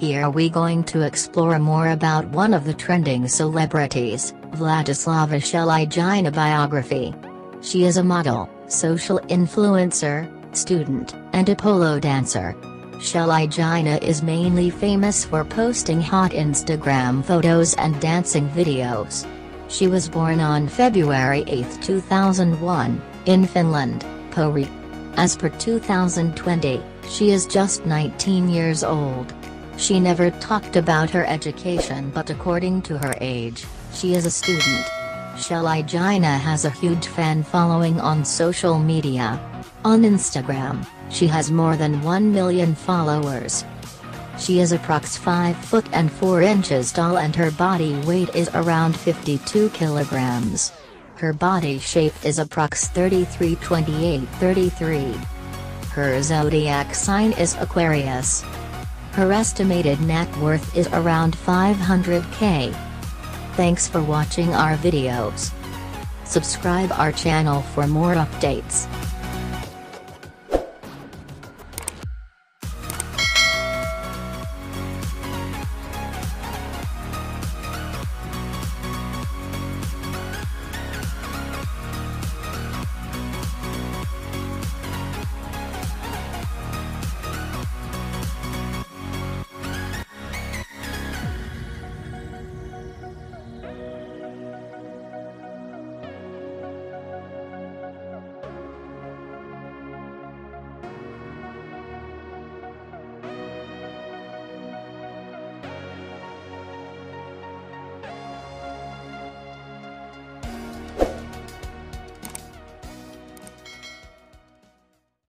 Here we going to explore more about one of the trending celebrities, Vladislava Shchelyagina biography. She is a model, social influencer, student, and a polo dancer. Shchelyagina is mainly famous for posting hot Instagram photos and dancing videos. She was born on February 8, 2001, in Finland, Pori. As per 2020, she is just 19 years old. She never talked about her education, but according to her age, she is a student. Shchelyagina has a huge fan following on social media. On Instagram, she has more than 1 million followers. She is approx 5 foot and 4 inches tall and her body weight is around 52 kilograms. Her body shape is approx 33-28-33. Her zodiac sign is Aquarius. Her estimated net worth is around 500k. Thanks for watching our videos. Subscribe our channel for more updates.